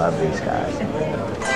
love these guys.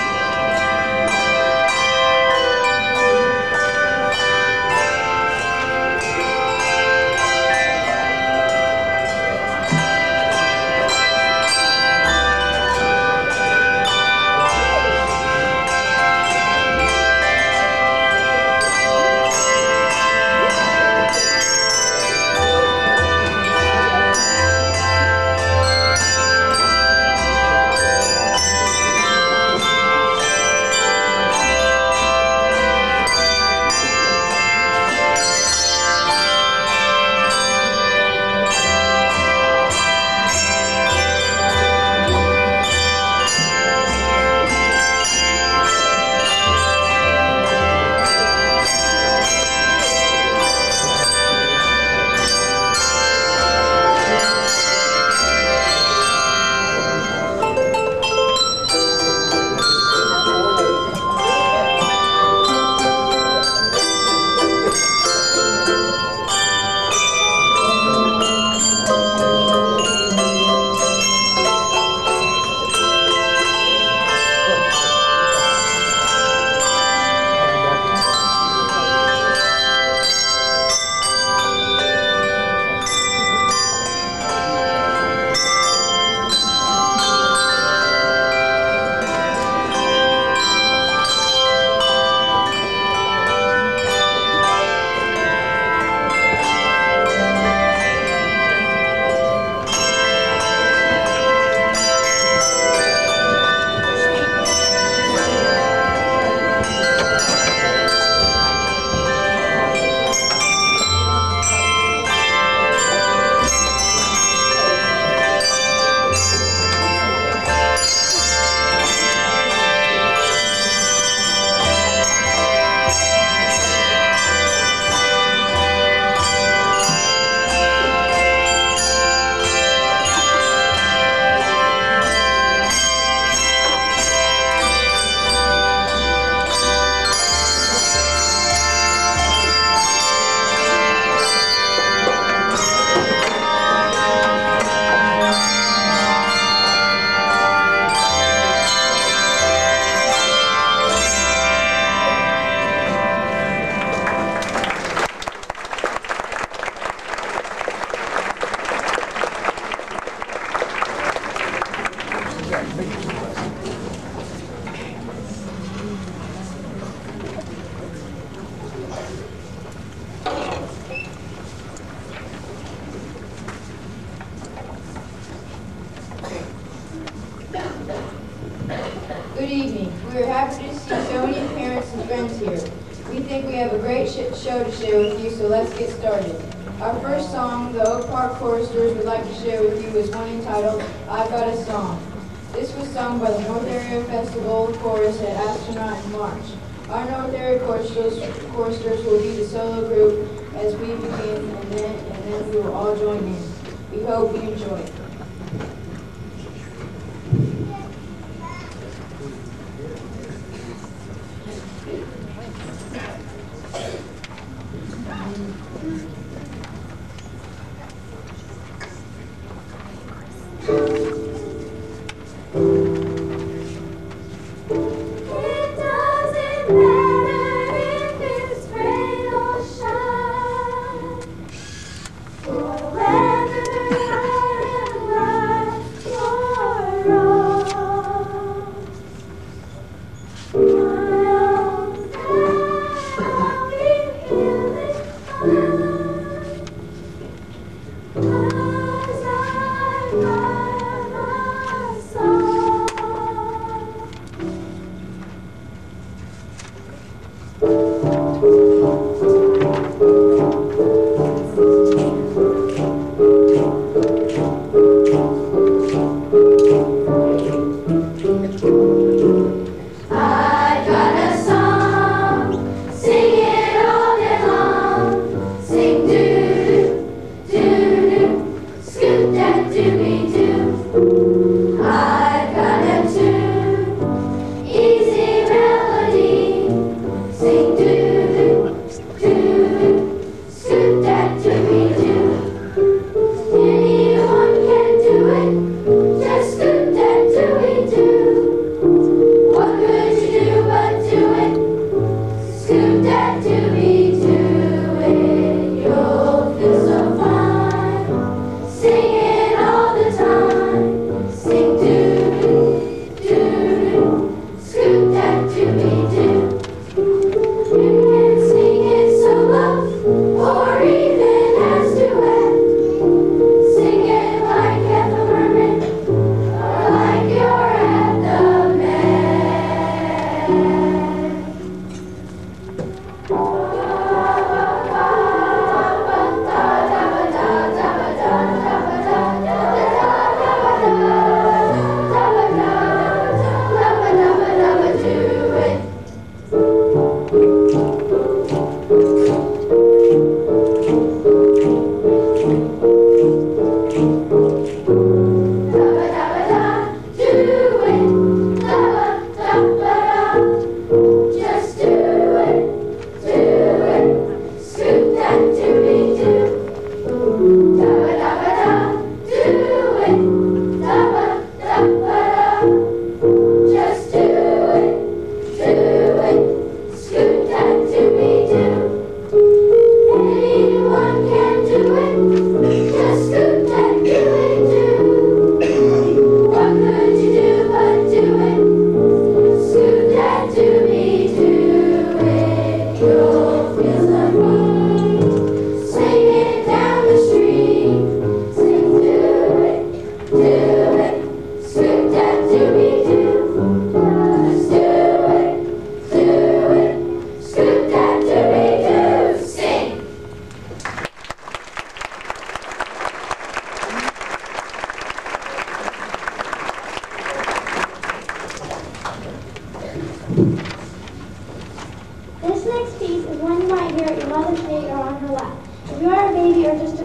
Good evening. We are happy to see so many parents and friends here. We think we have a great show to share with you, so let's get started. Our first song, the Oak Park Choristers would like to share with you is one entitled, I've Got a Song. This was sung by the North Area Festival Chorus at Astronaut in March. Our North Area Choristers will be the solo group as we begin, and then we will all join in. We hope you enjoy it.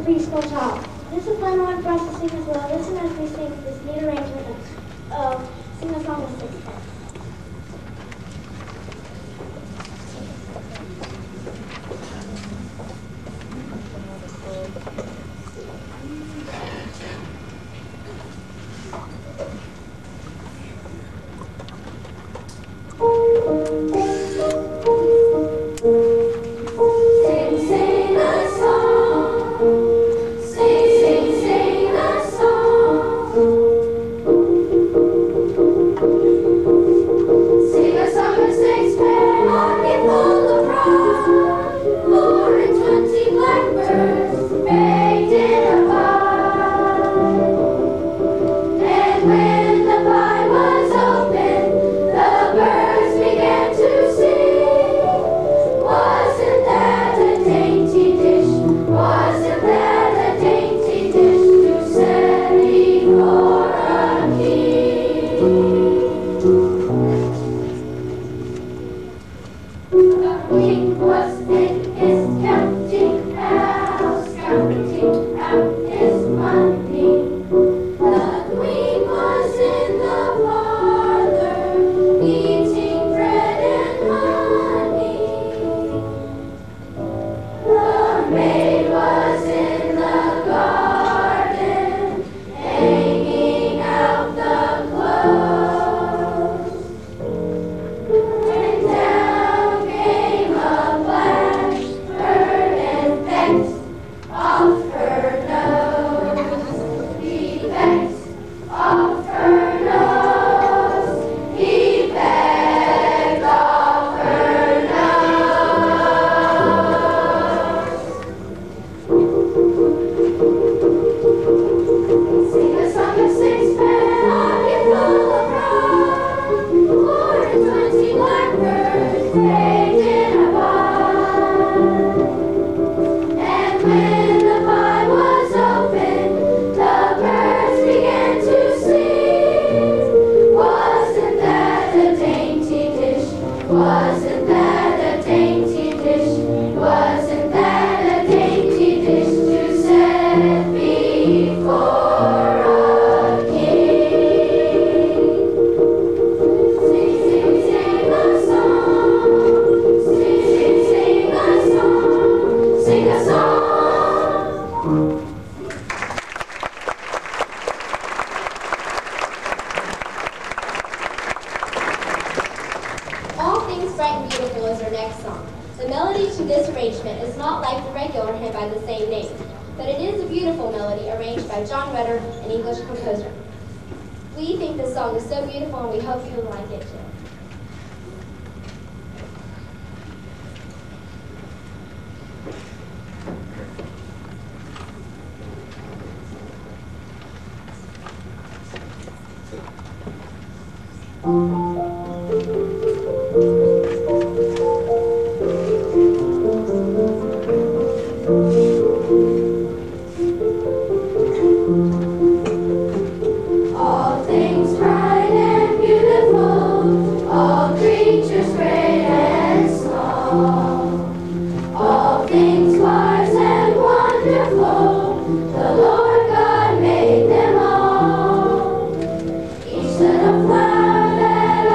preschool child. This is a fun one for us to sing as well. Listen as we sing this new arrangement of Sing a Song with Sixpence. All Things Bright and Beautiful is our next song. The melody to this arrangement is not like the regular hymn by the same name, but it is a beautiful melody arranged by John Rutter, an English composer. We think this song is so beautiful and we hope you will like it too. All things bright and beautiful, all creatures great and small, all things wise and wonderful, the Lord God made them all. Each little flower that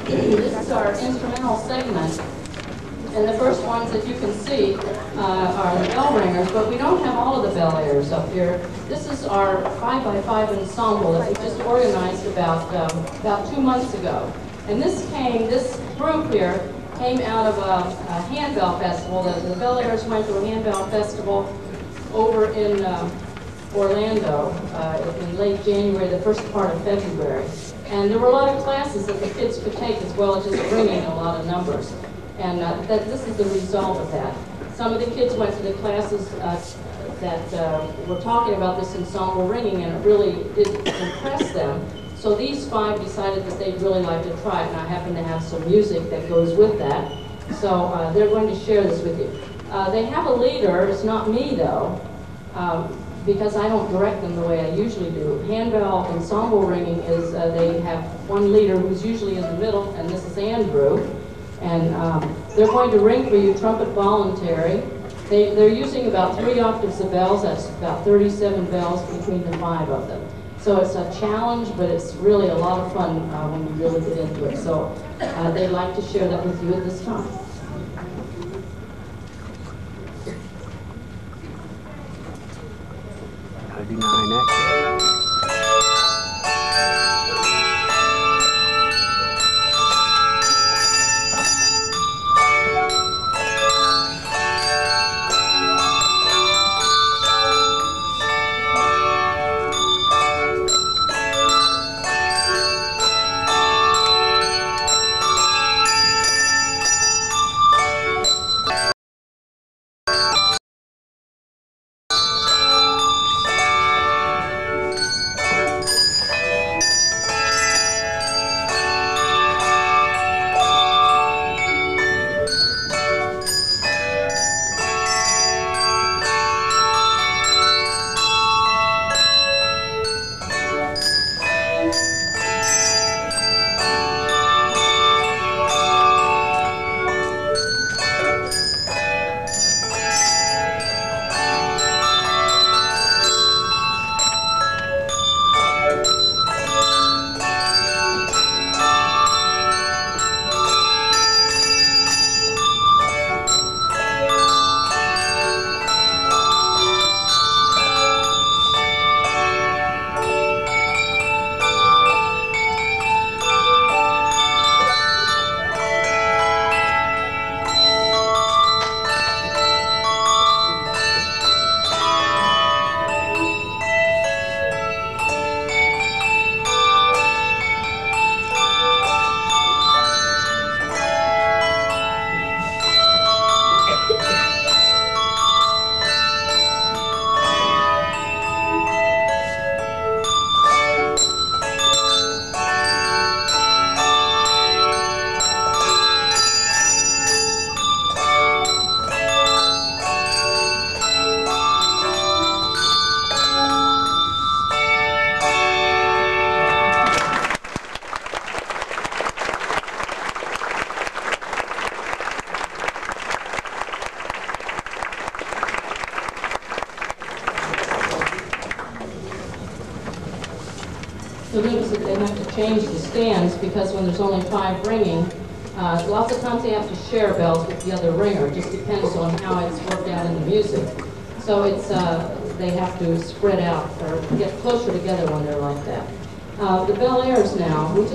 This is our instrumental segment. And the first ones that you can see are the bell ringers, but we don't have all of the bell ringers up here. This is our 5x5 ensemble that we just organized about 2 months ago. And this group here came out of a handbell festival. The bell ringers went to a handbell festival over in Orlando in late January, the first part of February. And there were a lot of classes that the kids could take as well as just ringing a lot of numbers. And this is the result of that. Some of the kids went to the classes that were talking about this ensemble ringing, and it really did impress them. So these 5 decided that they'd really like to try it, and I happen to have some music that goes with that. So they're going to share this with you. They have a leader. It's not me, though, because I don't direct them the way I usually do. Handbell ensemble ringing is they have one leader who's usually in the middle, and this is Andrew. And they're going to ring for you trumpet voluntary. They're using about 3 octaves of bells. That's about 37 bells between the 5 of them. So it's a challenge, but it's really a lot of fun when you really get into it. So they'd like to share that with you at this time. Gotta do 9X. So notice that they have to change the stands because when there's only 5 ringing, lots of times they have to share bells with the other ringer. It just depends on how it's worked out in the music. So it's they have to spread out or get closer together when they're like that. The Bel Airs now, we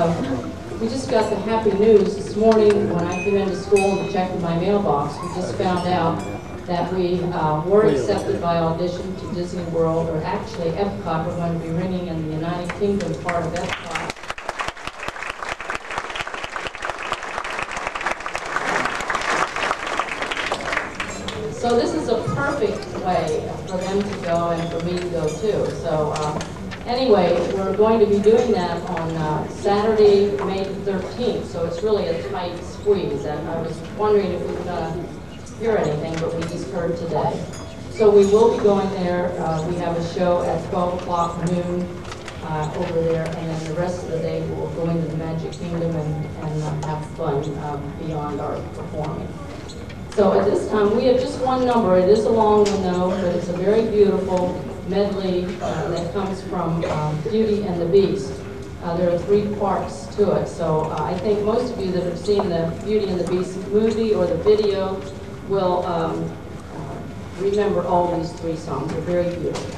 just got the happy news this morning when I came into school and checked in my mailbox. We just found out that we were accepted by audition to Disney World, or actually Epcot. We're going to be ringing in the United Kingdom part of Epcot. So this is a perfect way for them to go and for me to go too. So anyway, we're going to be doing that on Saturday, May the 13th. So it's really a tight squeeze. And I was wondering if we were going to hear anything, but we just heard today. So we will be going there. We have a show at 12 o'clock noon over there, and then the rest of the day we'll go into the Magic Kingdom and have fun beyond our performing. So at this time, we have just one number. It is a long one, though, but it's a very beautiful medley that comes from Beauty and the Beast. There are 3 parts to it, so I think most of you that have seen the Beauty and the Beast movie or the video will remember all these 3 songs. They're very beautiful.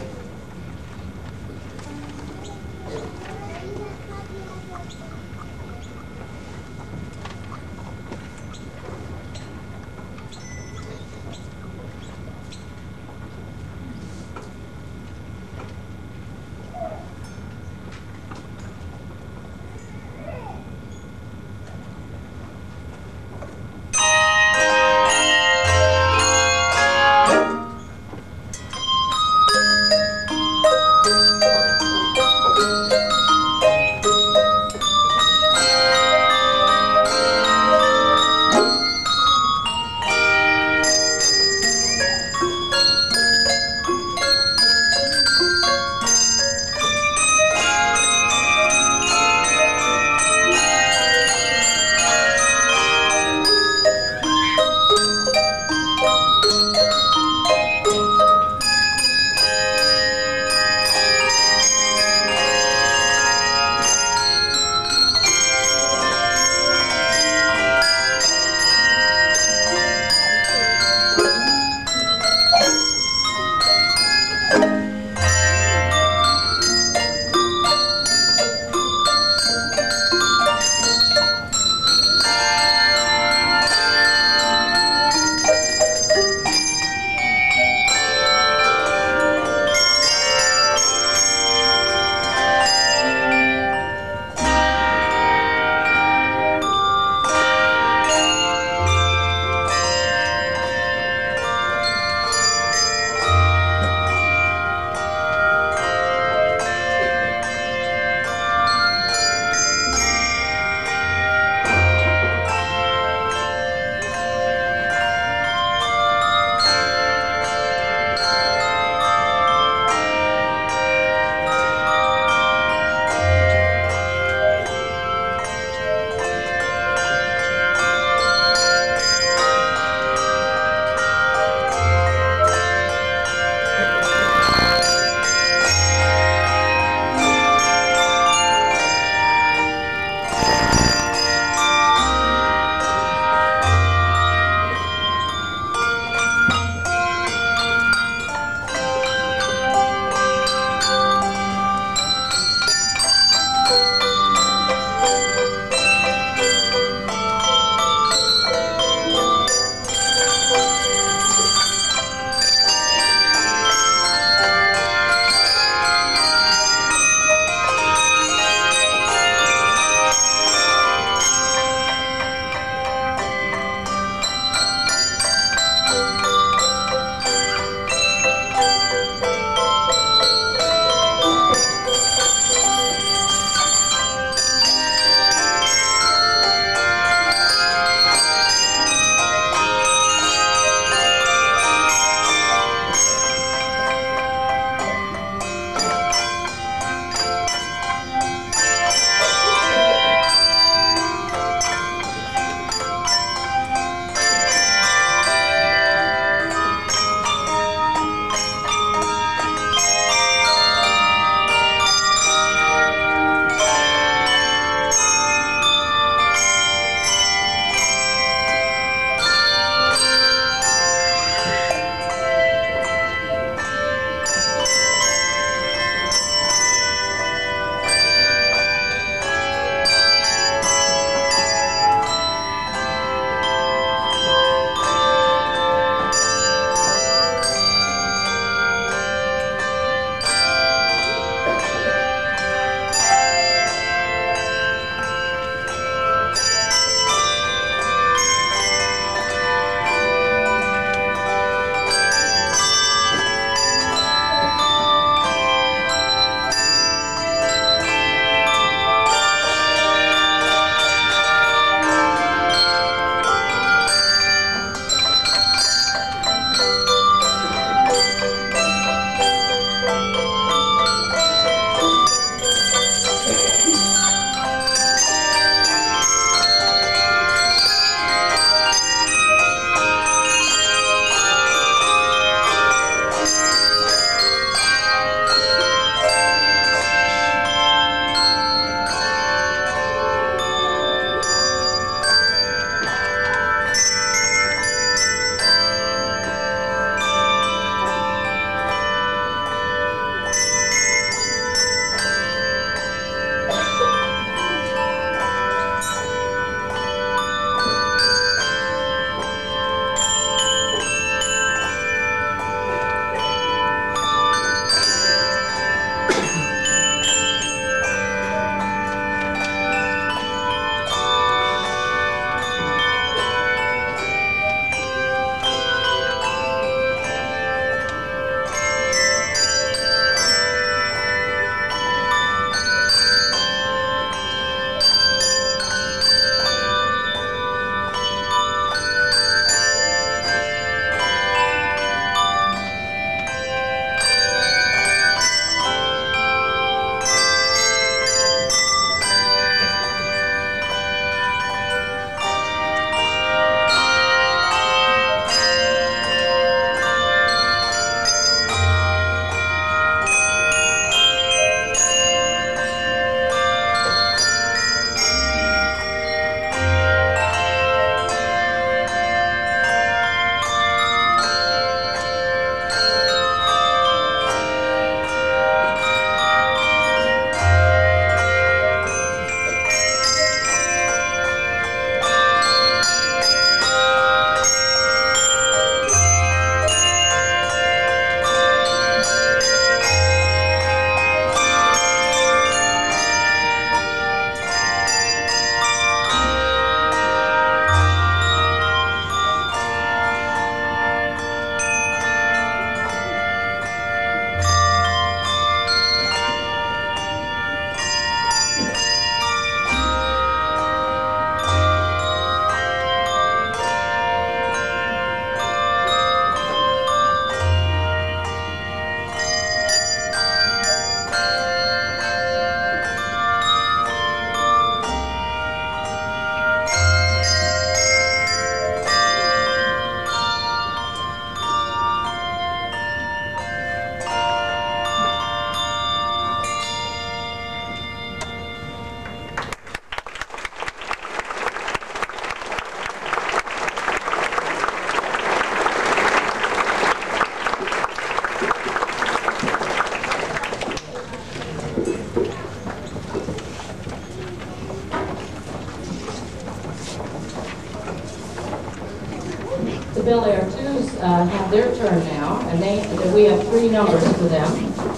Bel Air Twos have their turn now, and we have 3 numbers for them.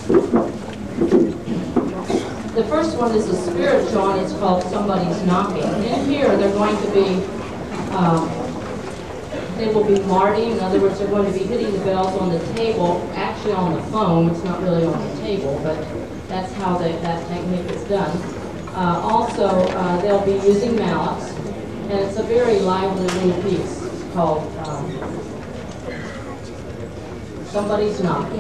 The first one is a spiritual, and it's called Somebody's Knocking. In here, they're going to be, they will be marting. In other words, they're going to be hitting the bells on the table, actually on the foam. It's not really on the table, but that's how that technique is done. Also, they'll be using mallets, and it's a very lively little piece called Somebody's Knocking.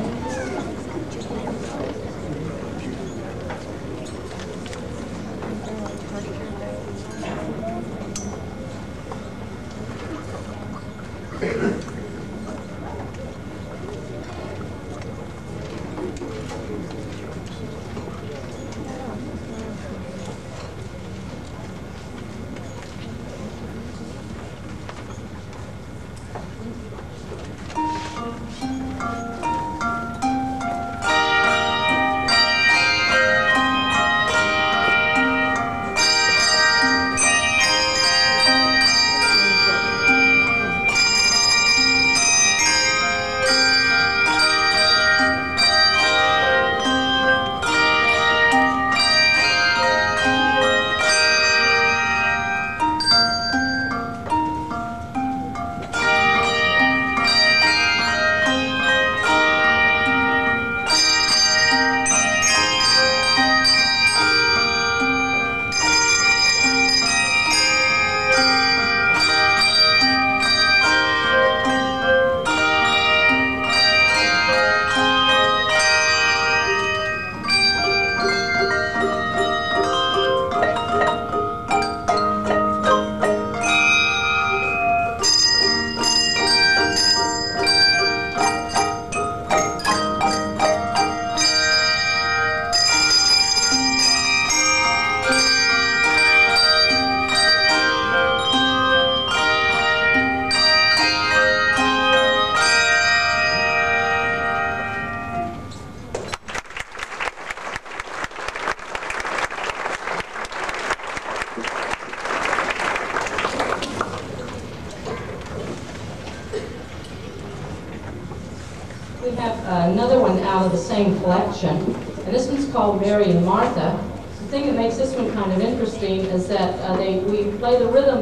We have another one out of the same collection, and this one's called Mary and Martha. The thing that makes this one kind of interesting is that we play the rhythm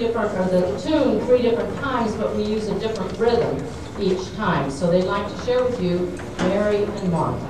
the tune 3 different times, but we use a different rhythm each time. So they'd like to share with you Mary and Martha.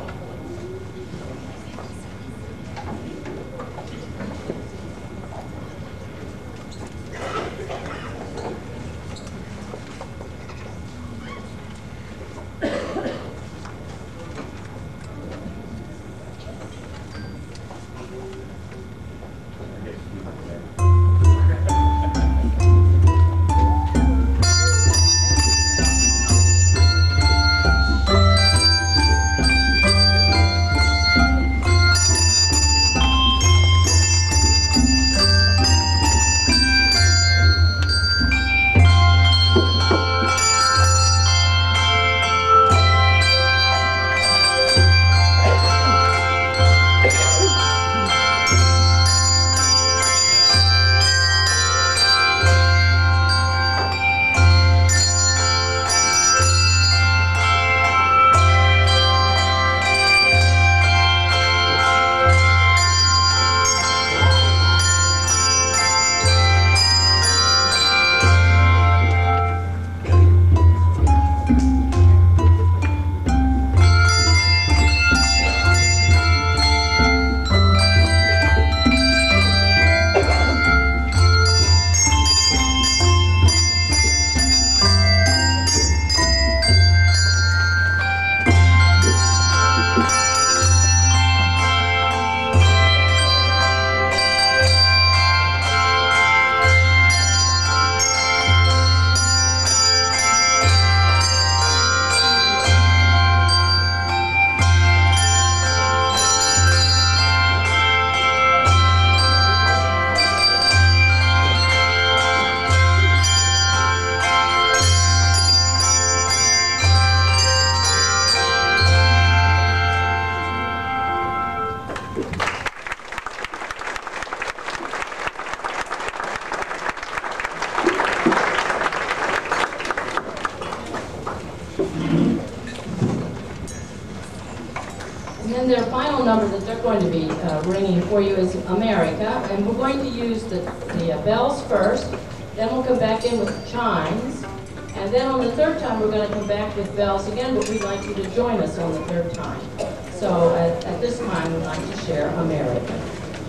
number that they're going to be ringing for you is America, and we're going to use the bells first, then we'll come back in with chimes, and then on the third time we're going to come back with bells again, but we'd like you to join us on the third time. So at this time we'd like to share America.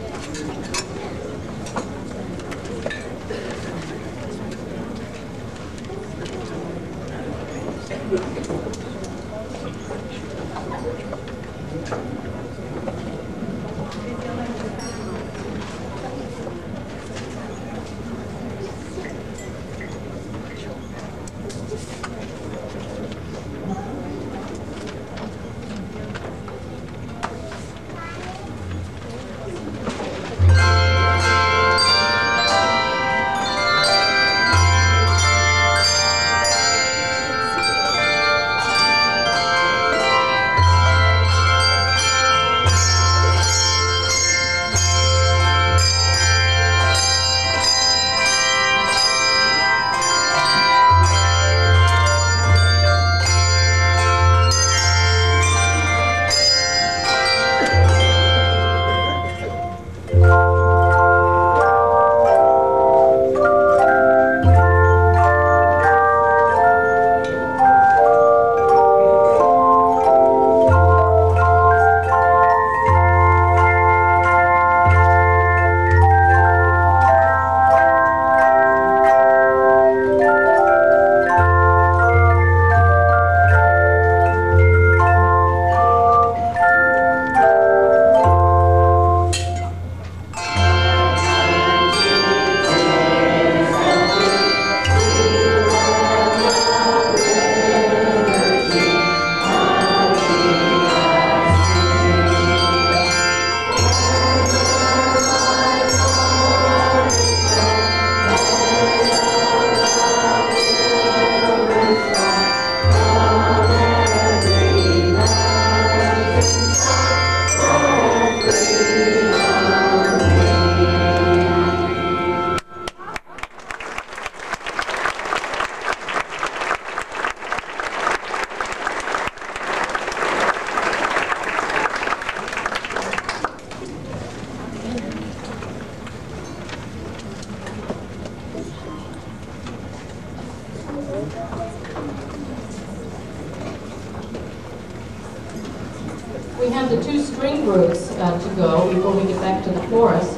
We have the two string groups to go before we get back to the chorus.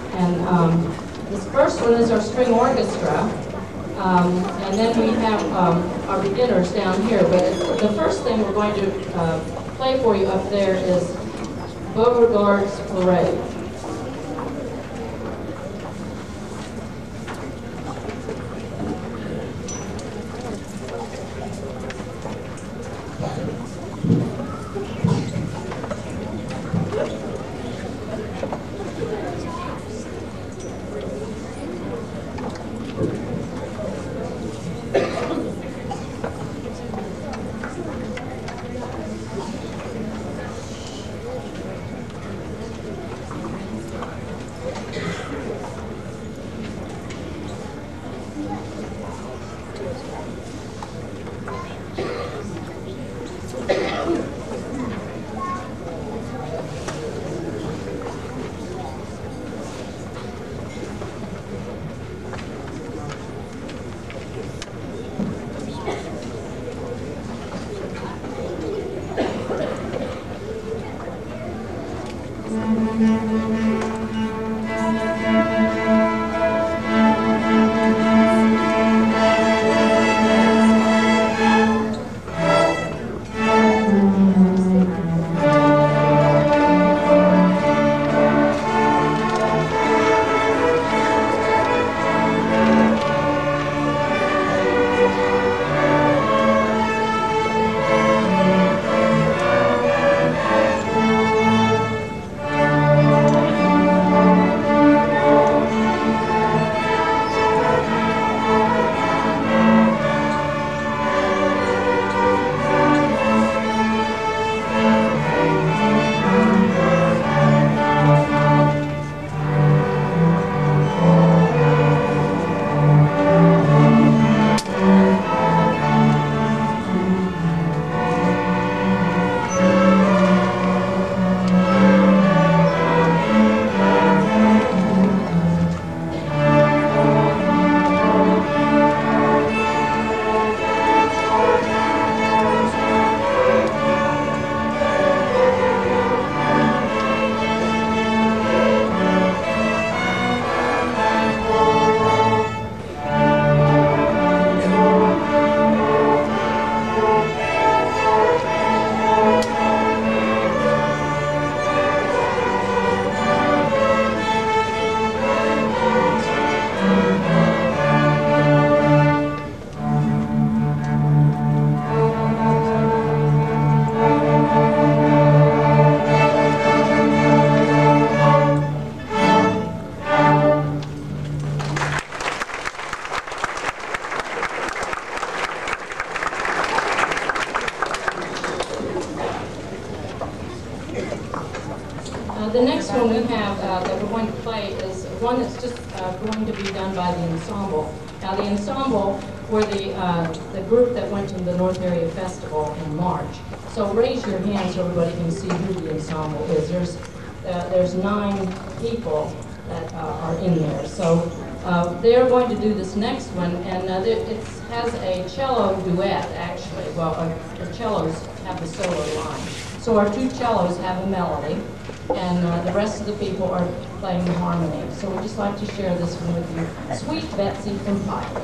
And this first one is our string orchestra. And then we have our beginners down here. But the first thing we're going to play for you up there is Beauregard's Parade. going to be done by the ensemble. Now, the ensemble were the group that went to the North Area Festival in March. So raise your hand so everybody can see who the ensemble is. There's 9 people that are in there. So they're going to do this next one, and it has a cello duet, actually. Well, the cellos have the solo line. So our 2 cellos have a melody, and the rest of the people are playing the harmony. So we'd just like to share this one with you. Sweet Betsy from Pilot.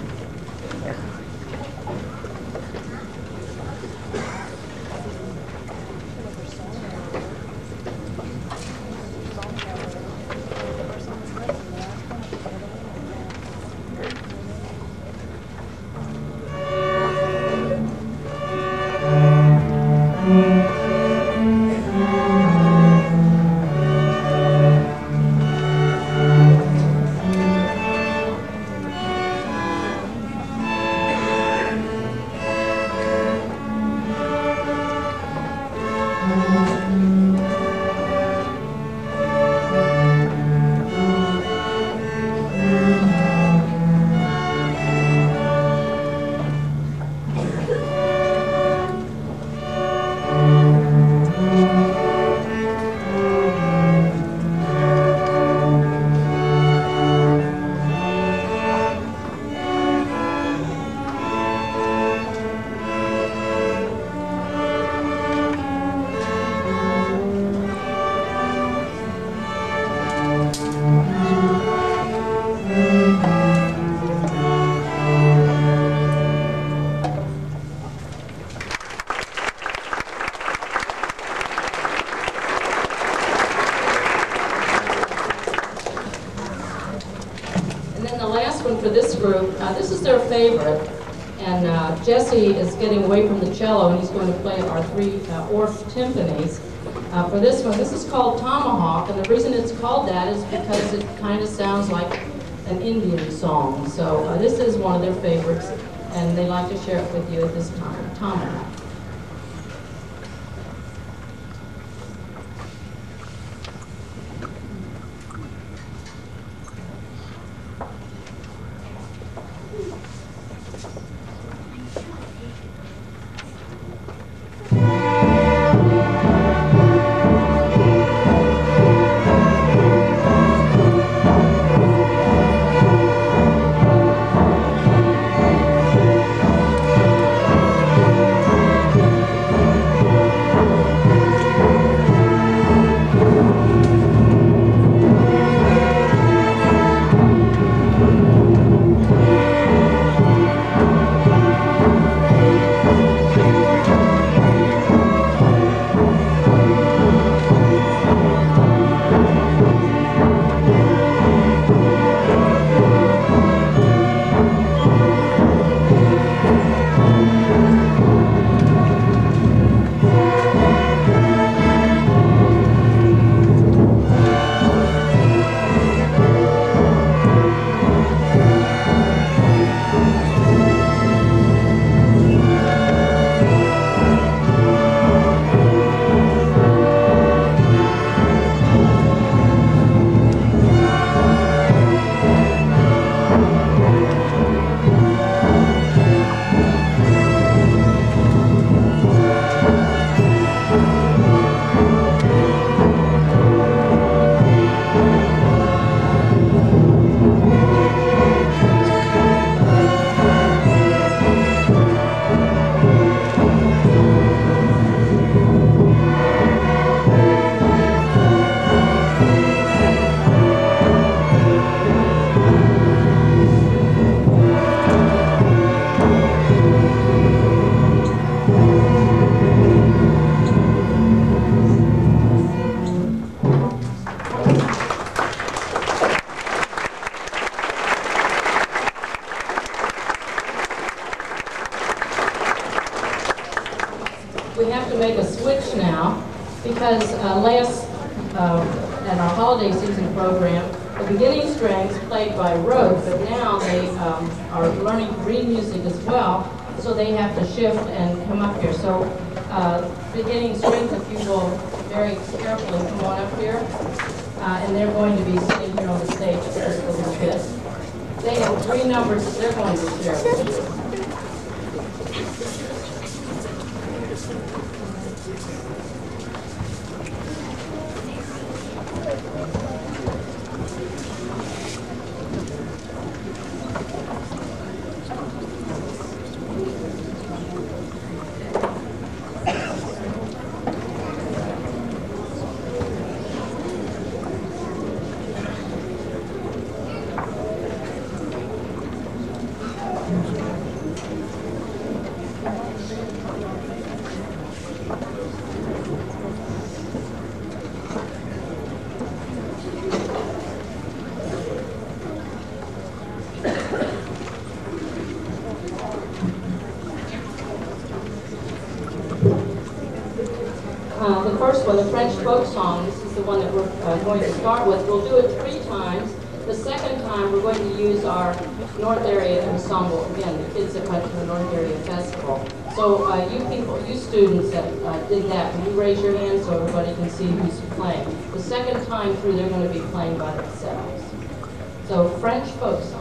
For this group, this is their favorite, and Jesse is getting away from the cello, and he's going to play our 3 Orff timpanis. For this one, this is called Tomahawk, and the reason it's called that is because it kind of sounds like an Indian song. So this is one of their favorites, and they like to share it with you at this time. Tomahawk. We have to make a switch now because at our holiday season program, the beginning strings played by Rote, but now they are learning to read music as well, so they have to shift and come up here. So beginning strings, if you will very carefully come on up here. and they're going to be sitting here on the stage just a little bit. They have 3 numbers that they're going to share with you. The first one, the French folk song, this is the one that we're going to start with. We'll do it 3 times. The second time, we're going to use our North Area Ensemble. Again, the kids that went to the North Area Festival. So you people, you students that did that, can you raise your hand so everybody can see who's playing? The second time through, they're going to be playing by themselves. So French folk song.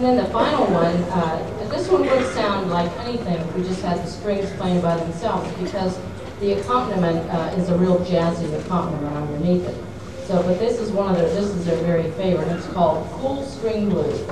And then the final one, this one would sound like anything if we just had the strings playing by themselves, because the accompaniment is a real jazzy accompaniment underneath it. So, but this is this is their very favorite. It's called Cool String Blues.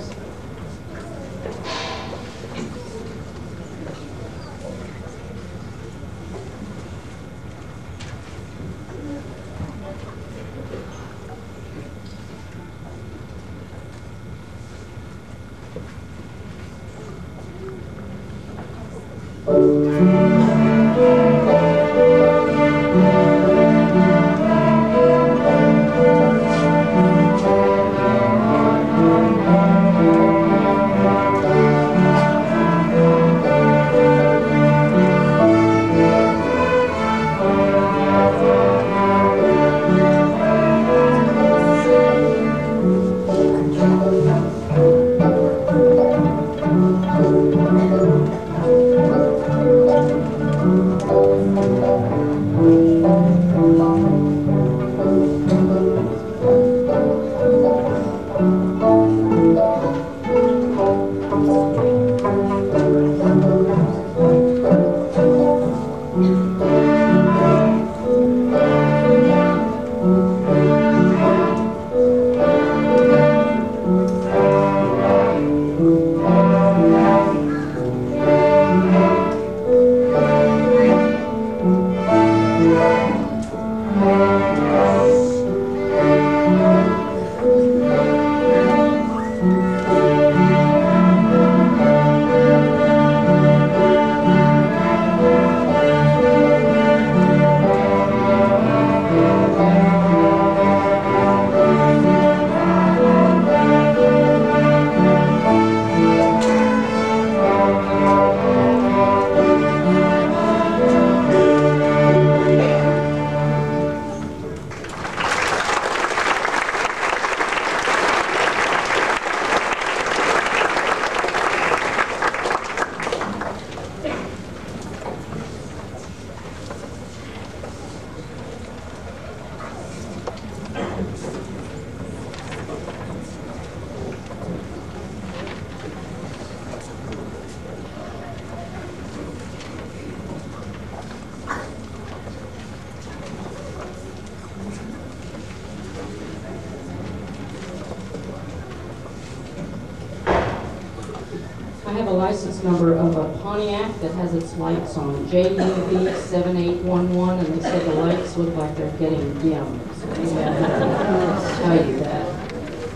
I have a license number of a Pontiac that has its lights on, JUV 7811, and they said the lights look like they're getting dim. So maybe I have to tell you that.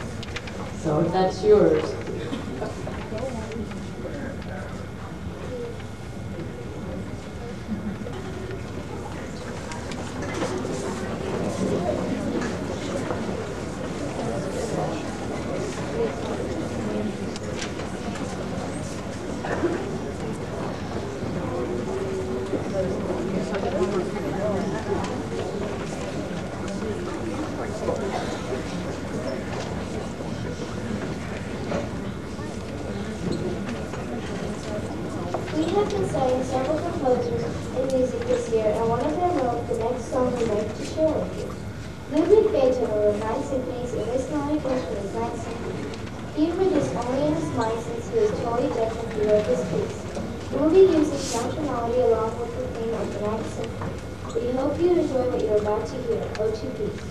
So if that's yours. We have been studying several composers in music this year, and one of them wrote the next song we'd like to share with you. Ludwig Beethoven wrote 9 symphonies, and this melodic instrument is 9 symphonies. He produced only in his mind since he was totally deaf when he wrote this piece. We will be using counter-melody along with the theme of the 9th symphony. We hope you enjoy what you're about to hear, O2 Peace.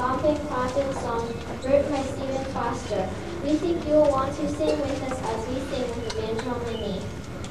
hopping, clapping song written by Stephen Foster. We think you will want to sing with us as we sing with the banjo on my knee.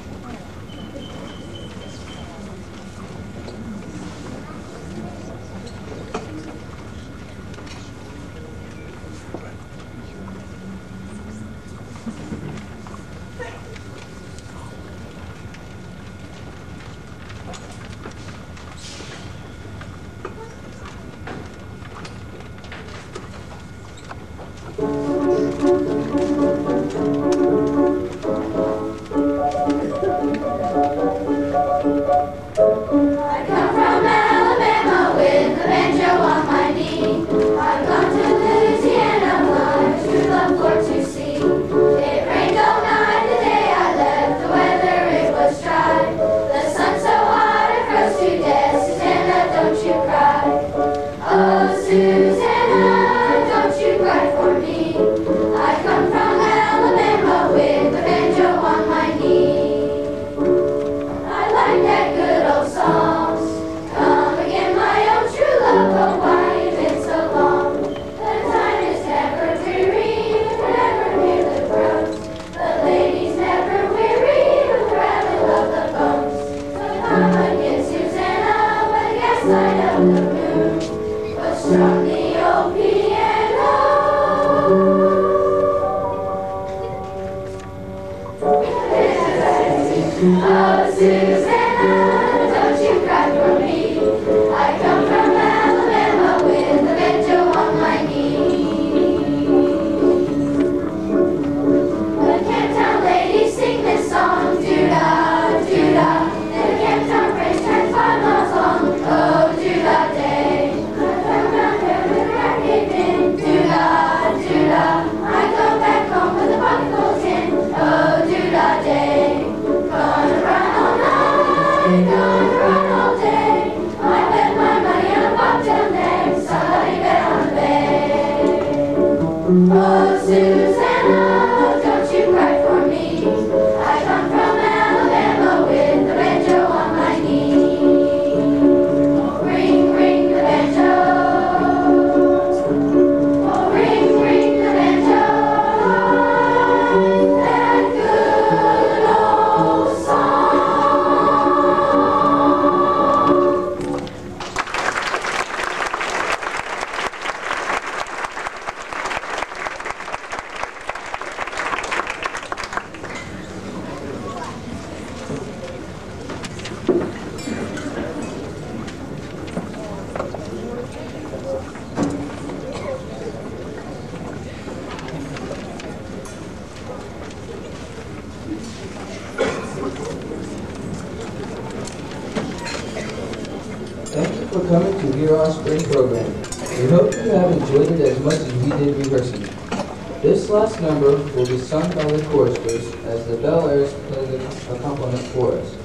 Thank you for coming to Hear Our Spring program. We hope you have enjoyed it as much as we did rehearsing. This last number will be sung by the choristers as the Bel Airs play the accompaniment for us.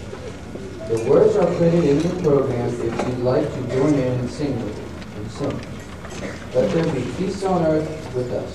The words are printed in the program if you'd like to join in and sing with and sing. Let there be peace on earth with us.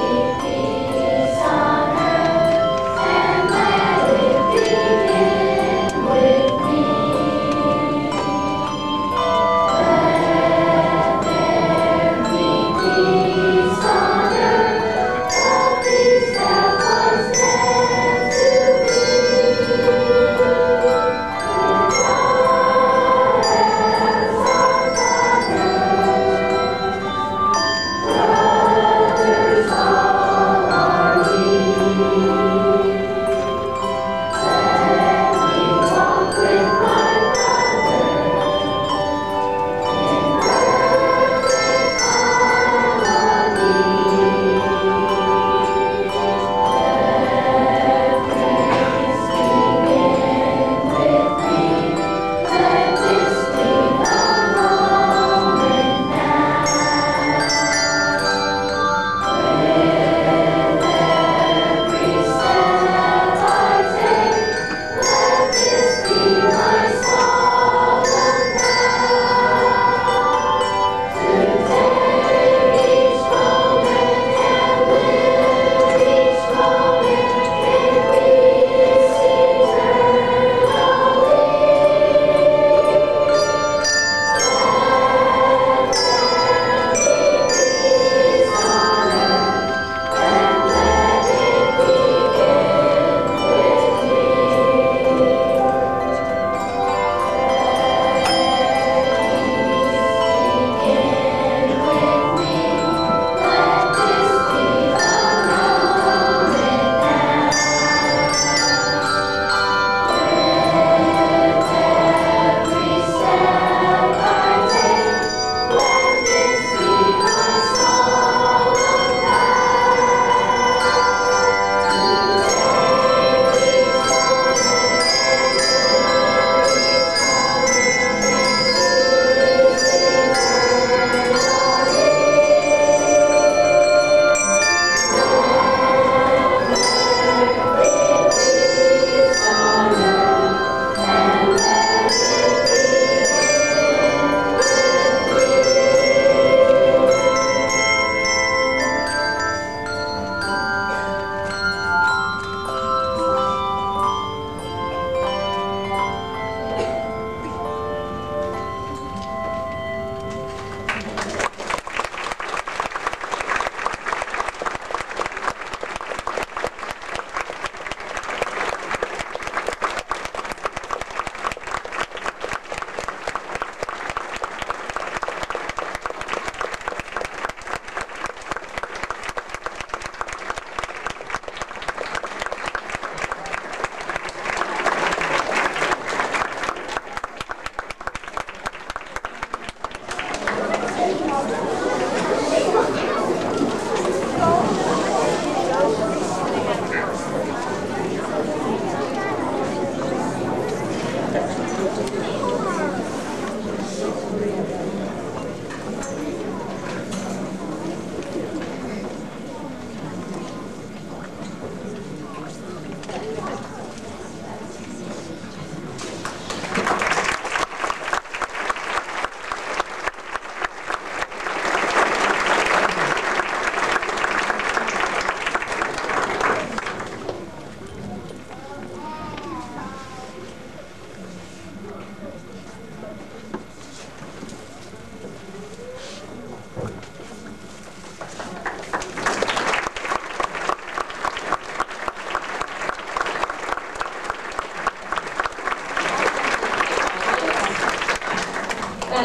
Peace on earth and let it begin.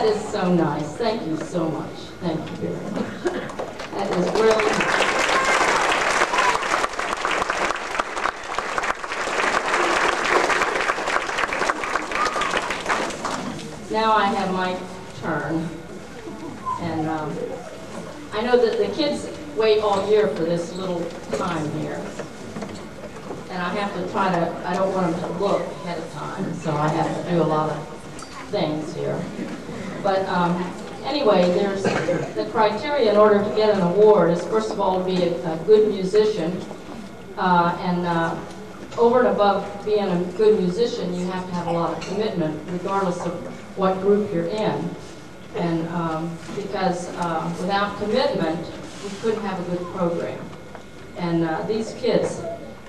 is so nice. Thank you so much. Thank you very much. That is really nice. Now I have my turn. And I know that the kids wait all year for this little time here. And I have to try to, I don't want them to look ahead of time, so I have to do a lot of things here. But anyway, there's the criteria in order to get an award is first of all to be a good musician. Over and above being a good musician, you have to have a lot of commitment, regardless of what group you're in. And because without commitment, we couldn't have a good program. And these kids,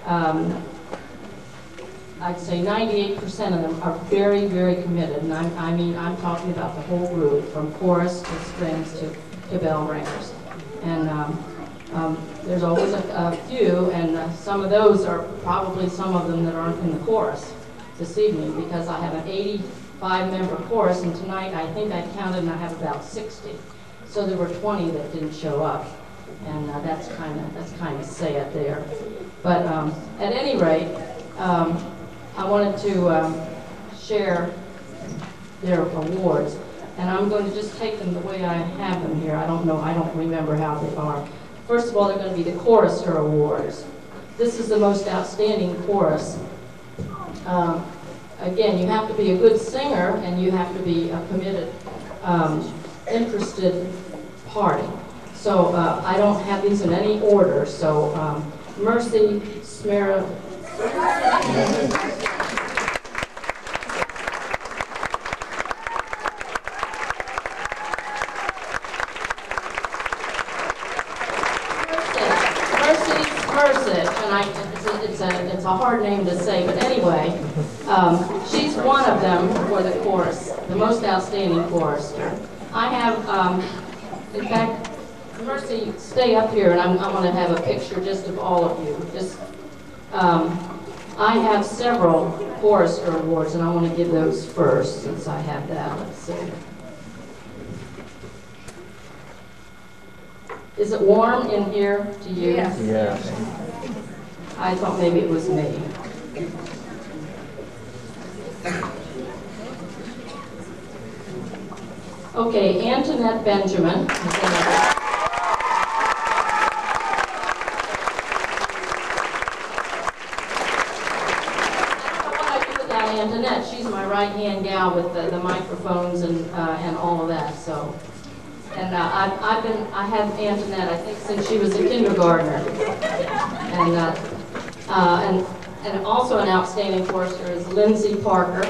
I'd say 98% of them are very, very committed. And I mean, I'm talking about the whole group, from chorus to strings to bell ringers. And there's always a few, and some of those are probably some of them that aren't in the chorus this evening, because I have an 85-member chorus, and tonight I think I counted and I have about 60. So there were 20 that didn't show up, and that's kind of sad there. But at any rate, I wanted to share their awards, and I'm going to just take them the way I have them here. I don't remember how they are. First of all, they're going to be the Chorister Awards. This is the most outstanding chorus. Again, you have to be a good singer, and you have to be a committed, interested party. So I don't have these in any order. So Mercy Smira. It's a hard name to say, but anyway, she's one of them for the chorus, the most outstanding chorister. I have, in fact, Mercy, stay up here, and I'm going to have a picture just of all of you. I have several chorister awards, and I want to give those first, since I have that. Let's see. Is it warm in here to you? Yes. Yes. I thought maybe it was me. Okay, Antoinette Benjamin. I don't know what I'd do without Antoinette. She's my right-hand gal with the microphones and all of that. So, and I had Antoinette, I think, since she was a kindergartner. And also an outstanding chorister is Lindsay Parker.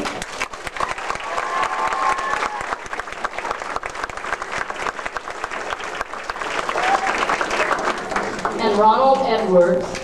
And Ronald Edwards.